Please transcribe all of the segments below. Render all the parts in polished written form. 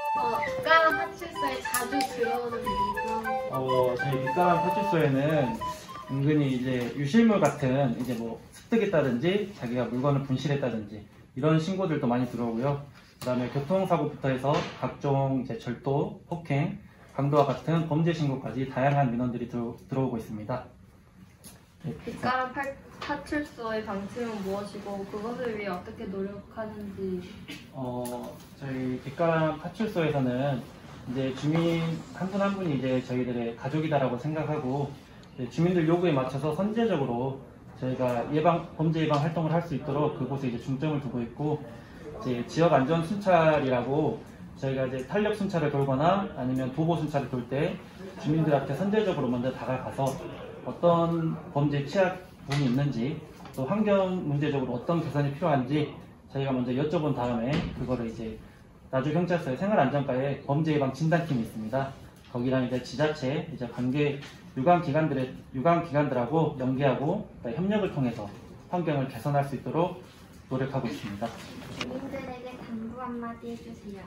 뒷가람 파출소에 자주 들어오는 이상. 저희 뒷가람 파출소에는 은근히 이제 유실물 같은 이제 뭐 습득했다든지 자기가 물건을 분실했다든지 이런 신고들도 많이 들어오고요. 그다음에 교통사고부터 해서 각종 이제 절도, 폭행, 강도와 같은 범죄 신고까지 다양한 민원들이 들어오고 있습니다. 뒷가람 파출소의 방침은 무엇이고 그것을 위해 어떻게 노력하는지. 저희 뒷가람 파출소에서는 이제 주민 한 분 한 분이 이제 저희들의 가족이다라고 생각하고 주민들 요구에 맞춰서 선제적으로 저희가 범죄 예방 활동을 할 수 있도록 그곳에 이제 중점을 두고 있고, 이제 지역 안전 순찰이라고 저희가 이제 탄력 순찰을 돌거나 아니면 도보 순찰을 돌 때 주민들한테 선제적으로 먼저 다가가서 어떤 범죄 취약분이 있는지 또 환경 문제적으로 어떤 개선이 필요한지 저희가 먼저 여쭤본 다음에 그거를 이제 나주경찰서의 생활안전과의 범죄 예방 진단팀이 있습니다. 거기랑 이제 지자체, 이제 관계 유관기관들하고 연계하고 협력을 통해서 환경을 개선할 수 있도록 노력하고 있습니다. 주민들에게 당부 한마디 해주세요.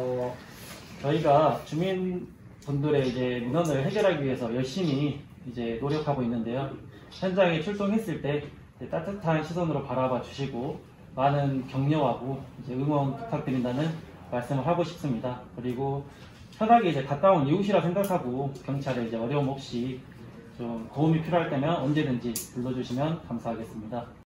저희가 주민분들의 이제 민원을 해결하기 위해서 열심히 이제 노력하고 있는데요. 현장에 출동했을 때 따뜻한 시선으로 바라봐 주시고 많은 격려하고 이제 응원 부탁드린다는 말씀을 하고 싶습니다. 그리고 편하게 이제 가까운 이웃이라 생각하고 경찰에 이제 어려움 없이 좀 도움이 필요할 때면 언제든지 불러주시면 감사하겠습니다.